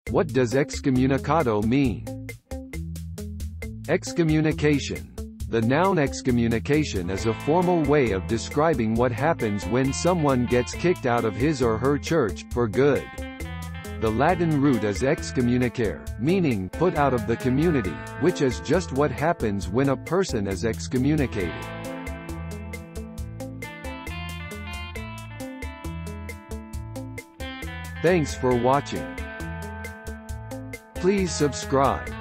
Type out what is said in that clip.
What does excommunicado mean? Excommunication. The noun excommunication is a formal way of describing what happens when someone gets kicked out of his or her church, for good. The Latin root is excommunicare, meaning put out of the community, which is just what happens when a person is excommunicated. Thanks for watching. Please subscribe.